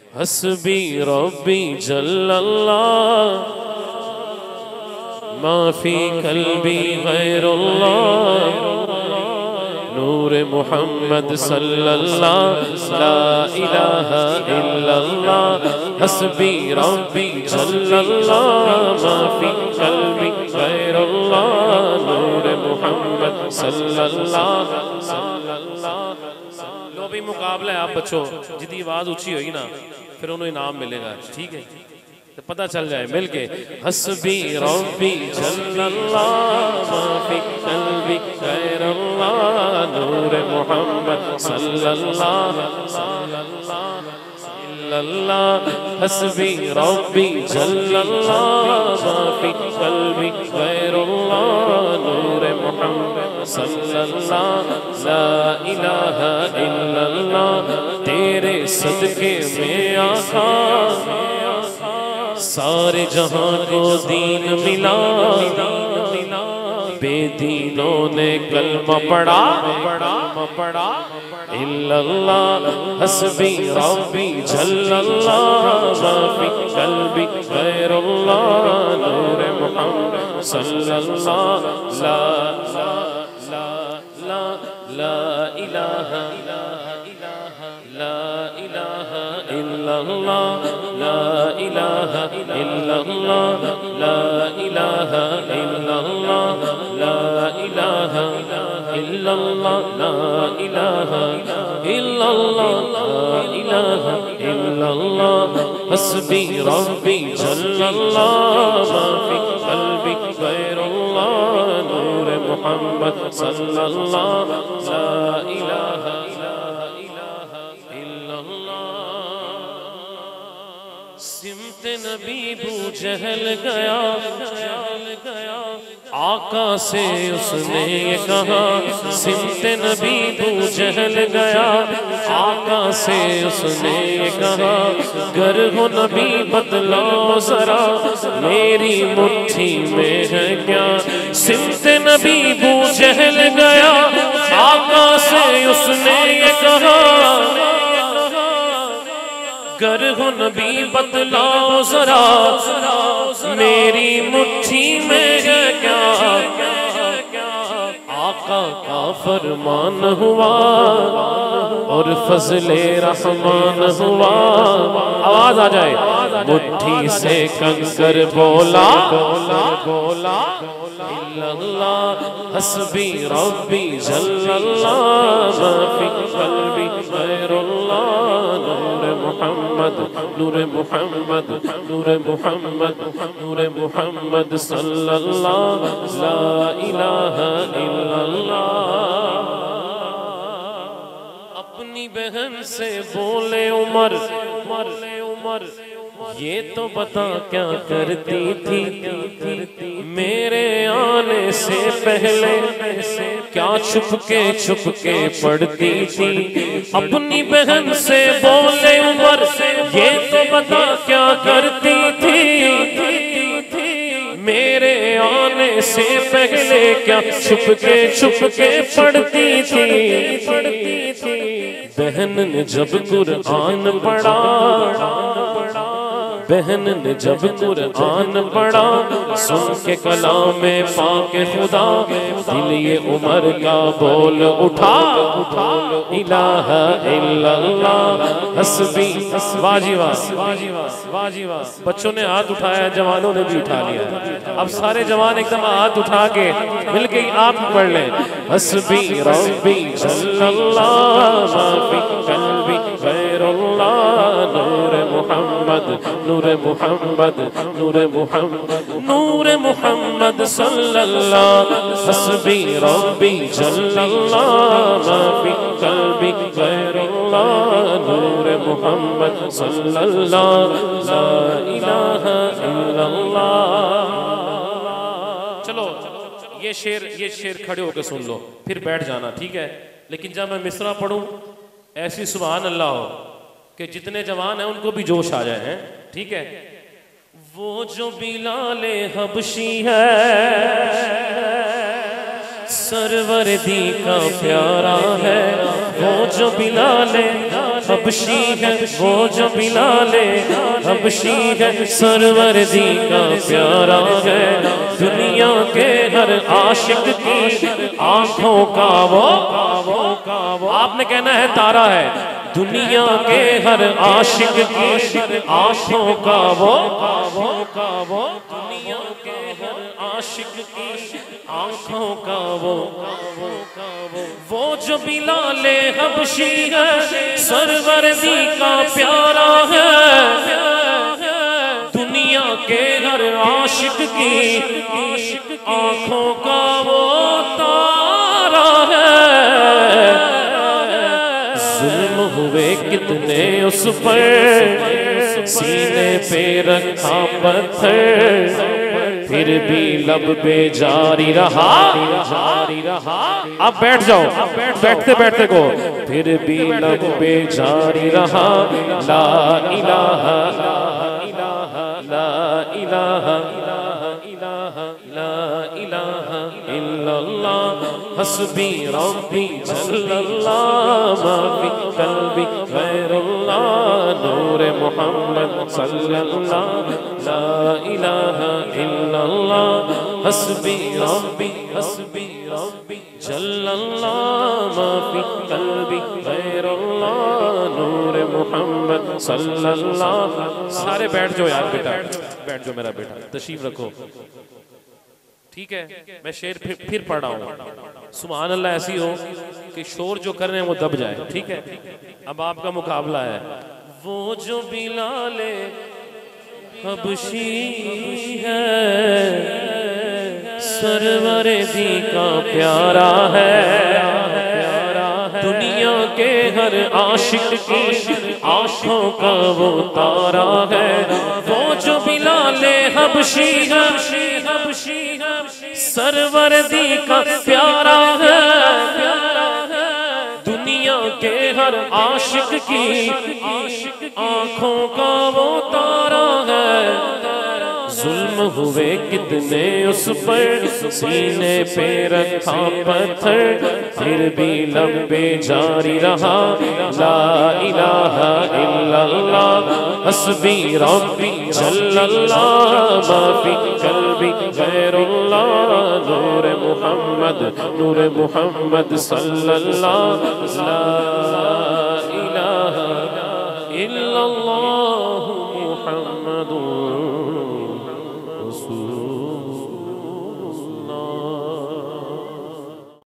हस्बी रब्बी जल्लल्लाह माफी कल्बी गैरुल्लाह नूर मुहम्मद सल्लल्लाहु ला इलाहा इल्लल्लाह हस्बी रब्बी जल्लल्लाह माफी कल्बी गैरुल्लाह नूर मुहम्मद सल्लल्लाहु लो भी मुकाबला है। आप बच्चों जितनी आवाज ऊंची होगी ना फिर उन्हें इनाम मिलेगा, ठीक है? तो पता चल जाए मिलके हस्बी रब्बी जल्लल्लाह माफी कल्बी गैरुल्लाह नूर मुहम्मद सल्लल्लाहु हस्बी रब्बी जल्लल्लाह माफी कल्बी गैरुल्लाह नूर मुहम्मद सल्लल्लाहु ला इलाहा इल्लल्लाह तेरे सदके में आका सारे जहां को दीन मिला बेदीनों ने कलमा पढ़ा इल्लल्लाह हस्बी रब्बी जल्लल्लाह माफी कल्बी गैरुल्लाह नूर मुहम्मद सल्लल्लाहु ला इलाहा इल्लल्लाह ला इलाहा इल्लल्लाह ला इलाहा इल्लल्लाह ला इलाहा इल्लल्लाह ला इलाहा इल्लल्लाह ला इलाहा इल्लल्लाह हस्बी रब्बी जल्लल्लाह माफी कल्बी गैरुल्लाह नूर मुहम्मद सल्लल्लाहु ला इलाहा सिमते नबी बू जहल गया आका से उसने ये कहा सिमते नबी बू जहल गया आका से उसने ये कहा गर हो नबी बतलाओ जरा मेरी मुट्ठी में है क्या। सिमते नबी बू जहल गया आका से उसने ये कहा गर हो नबी बतलाओ जरा मेरी मुट्ठी में है क्या। आका का फरमान हुआ और फजले रहमान हुआ। आवाज आ जाए मुट्ठी से कंकर बोला इल्लल्लाह हस्बी रब्बी जल्लल्लाह माफी कल्बी गैरुल्लाह नूर मुहम्मद नूर मुहम्मद नूर मुहम्मद नूर मुहम्मद सल्लल्लाहु ला इलाहा इल्लल्लाह। अपनी बहन से बोले उमर ये तो बता क्या करती थी मेरे आने से पहले क्या छुपके पढ़ती थी। अपनी बहन से बोले उमर ये तो बता क्या करती थी मेरे आने से पहले क्या छुपके पढ़ती थी। बहन ने जब कुरान पढ़ा बहन ने जब कुरान पढ़ा सुन के कलाम पाके खुदा दिल ये उमर का बोल उठा इलाहा इल्लल्लाह हस्बी वाह। बच्चों ने हाथ उठाया जवानों ने भी उठा लिया। अब सारे जवान एकदम हाथ उठा के मिलके आप पढ़ लें हस्बी रब्बी जल्लल्लाह माफी कल्बी गैरुल्लाह नूर मुहम्मद नूर मुहम्मद नूर मुहम्मद नूर मुहम्मद सल्लल्लाहु हस्बी रब्बी जल्लल्लाह माफी कल्बी गैरुल्लाह नूर मुहम्मद सल्लल्लाहु ला इलाहा इल्लल्लाह। चलो ये शेर खड़े होकर सुन लो फिर बैठ जाना, ठीक है? लेकिन जब मैं मिसरा पढ़ूं ऐसी सुभान अल्लाह हो कि जितने जवान हैं उनको भी जोश आ जाए, हैं? ठीक है? वो जो बिलाले हबशी है सरवर दी का प्यारा है। वो जो बिलाले हबशी है वो जो बिलाले हबशी है, सरवरदी का प्यारा है, दुनिया के हर आशिक की आंखों का वो आपने कहना है तारा है, दुनिया के हर आशिक की आंखों का वो दुनिया के हर आशिक की आंखों का वो जो बिलाले हबशी है, सरवरदी का प्यारा है, दुनिया के हर आशिक की आंखों का वो तारा है। जुल्म हुए कितने उस पर, सीने पे रखा पत्थर, फिर भी लब पे जारी रहा। आप बैठ जाओ, बैठते बैठते को, फिर भी लब पे जारी रहा। ला इलाहा ला इलाहा ला इलाहा ला इलाहा इल्लल्लाह, हस्बी रब्बी जल्लल्लाह, मा फी क़ल्बी गैरुल्लाह, नूर मोहम्मद सल्लल्लाह, ला इलाहा इल्लल्लाह, हस्बी रब्बी जल्लल्लाह, मा फी क़ल्बी गैरुल्लाह, नूर मोहम्मद सल्लल्लाह। सारे बैठ जाओ यार बेटा, बैठ जाओ मेरा बेटा, तशरीफ रखो। ठीक है, मैं शेर फिर पढ़ रहा हूँ। सुभान अल्लाह ऐसी हो कि शोर जो कर रहे हैं वो दब जाए। ठीक है, अब आपका मुकाबला है। वो जो बिलाले हबशी है, सरवरदी का प्यारा है, दुनिया के हर आशिक की आंखों का वो तारा है। वो जो बिलाले हबशी है, सरवरदी का प्यारा है, दुनिया के हर आशिक की आंखों का वो तारा है। जुल्म हुए कितने उस पर, सीने पे रखा पत्थर, फिर भी लब पे जारी रहा। ला इलाहा इल्लल्लाह, हस्बी रब्बी जल्लल्लाह, मा फी क़ल्बी गैरुल्लाह, नूर मोहम्मद सल्लल्लाह, ला इलाहा इल्लल्लाह।